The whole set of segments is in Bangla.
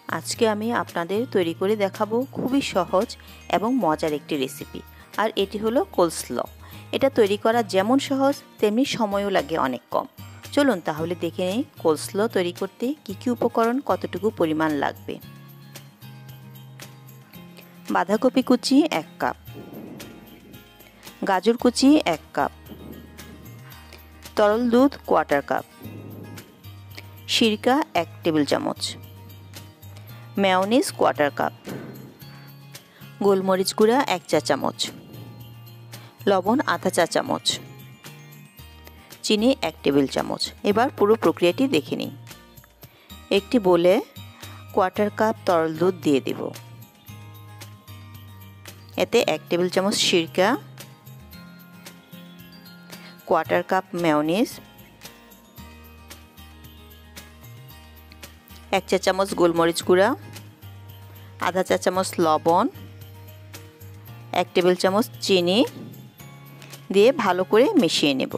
আজকে আমি আপনাদের তৈরি করে দেখাবো খুবই সহজ এবং মজার একটি রেসিপি। আর এটি হলো কোলস্ল। এটা তৈরি করা যেমন সহজ তেমনি সময়ও লাগে অনেক কম। চলুন তাহলে দেখে নিই কোলস্ল তৈরি করতে কী কী উপকরণ কতটুকু পরিমাণ লাগবে। বাঁধাকপি কুচি 1 কাপ, গাজর কুচি 1 কাপ, তরল দুধ 1/4 কাপ, সিরকা 1 টেবিল চামচ, মেয়োনিজ 1/4 কাপ, গোলমরিচ গুঁড়া 1 চা চামচ, লবণ আধা চা চামচ, চিনি 1 টেবিল চামচ। এবার পুরো প্রক্রিয়াটি দেখে নিই। একটি বোলে 1/4 কাপ তরল দুধ দিয়ে দেব। এতে 1 টেবিল চামচ সিরকা, 1/4 কাপ মেয়োনিজ, 1 চা চামচ গোলমরিচ গুঁড়া, আধা চা চামচ লবণ, 1 টেবিল চামচ চিনি দিয়ে ভালো করে মিশিয়ে নেব।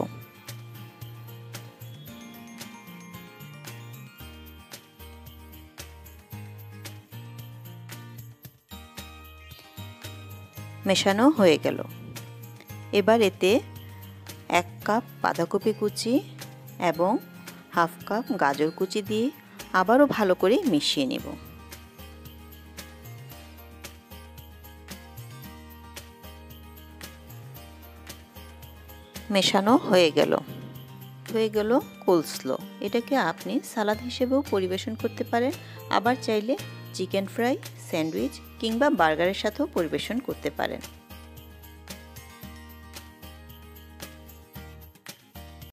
মেশানো হয়ে গেল। এবার এতে 1 কাপ বাঁধাকপি কুচি এবং হাফ কাপ গাজর কুচি দিয়ে আবারও ভালো করে মিশিয়ে নেব। মেশানো হয়ে গেল কোলস্ল। এটাকে আপনি সালাদ হিসেবেও পরিবেশন করতে পারেন, আবার চাইলে চিকেন ফ্রাই, স্যান্ডউইচ কিংবা বার্গারের সাথেও পরিবেশন করতে পারেন।